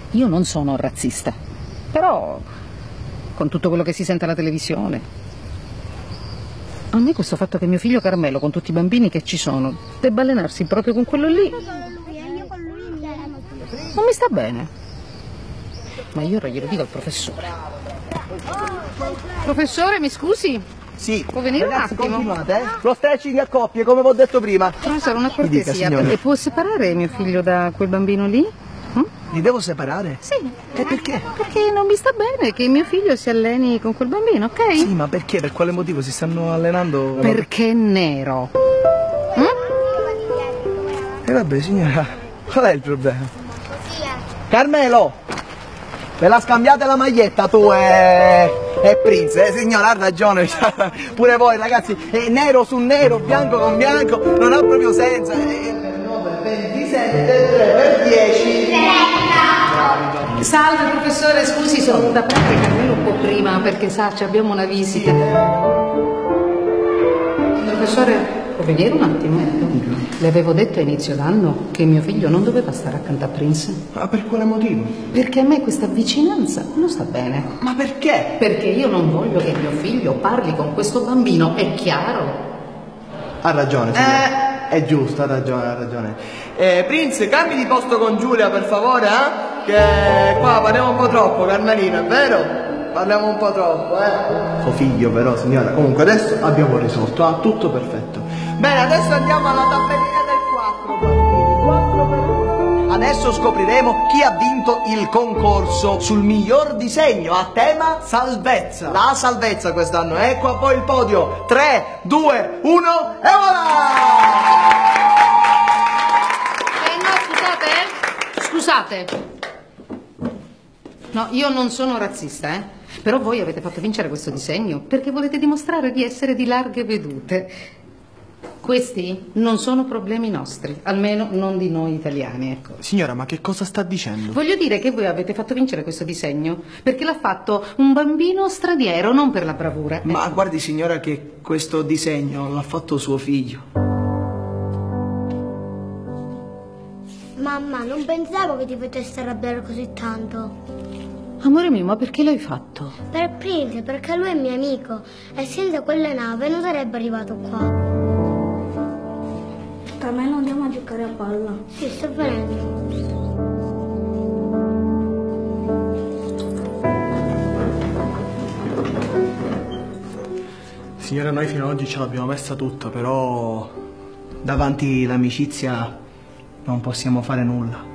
io non sono razzista, però con tutto quello che si sente alla televisione, a me questo fatto che mio figlio Carmelo, con tutti i bambini che ci sono, debba allenarsi proprio con quello lì, non mi sta bene. Ma io ora glielo dico al professore. Professore, mi scusi? Sì, può venire ragazzi, un attimo? continuate, Lo stretching a coppie, come vi ho detto prima. Professore, una cortesia, signora. perché può separare mio figlio da quel bambino lì? Li devo separare? Sì. E perché? Perché non mi sta bene che mio figlio si alleni con quel bambino, ok? Sì, ma perché? Per quale motivo si stanno allenando? Perché è nero. E vabbè, signora, qual è il problema? Carmelo, me la scambiate la maglietta tu e Prince, signora, ha ragione, pure voi ragazzi, è nero su nero, bianco con bianco, non ha proprio senso. 27, 3 per 10. Salve professore, scusi, sono venuta a prendere Carmelo un po' prima perché sa, abbiamo una visita. Professore, può venire un attimo? Le avevo detto a inizio d'anno che mio figlio non doveva stare accanto a Prince. Ma per quale motivo? Perché a me questa vicinanza non sta bene. Ma perché? Perché io non voglio che mio figlio parli con questo bambino, è chiaro? Ha ragione, signora. È giusto, ha ragione. Prince, cambi di posto con Giulia per favore, Che qua parliamo un po' troppo, Carmelino, è vero? Parliamo un po' troppo, Suo figlio però, signora. Comunque adesso abbiamo risolto, tutto perfetto. Bene, adesso andiamo alla tabellina del 4. Adesso scopriremo chi ha vinto il concorso sul miglior disegno a tema salvezza. La salvezza quest'anno. Ecco a voi il podio. 3, 2, 1 e voilà! No, scusate. No, io non sono razzista, Però voi avete fatto vincere questo disegno perché volete dimostrare di essere di larghe vedute. Questi non sono problemi nostri, almeno non di noi italiani, ecco. Signora, ma che cosa sta dicendo? Voglio dire che voi avete fatto vincere questo disegno perché l'ha fatto un bambino straniero, non per la bravura. Ma guardi, signora, che questo disegno l'ha fatto suo figlio. Mamma, non pensavo che ti potessi arrabbiare così tanto. Amore mio, ma perché l'hai fatto? Per Prince, perché lui è mio amico e senza quelle nave non sarebbe arrivato qua. Carmelo, andiamo a giocare a palla. Sì, sto venendo. Signora, noi fino ad oggi ce l'abbiamo messa tutta, però davanti all'amicizia non possiamo fare nulla.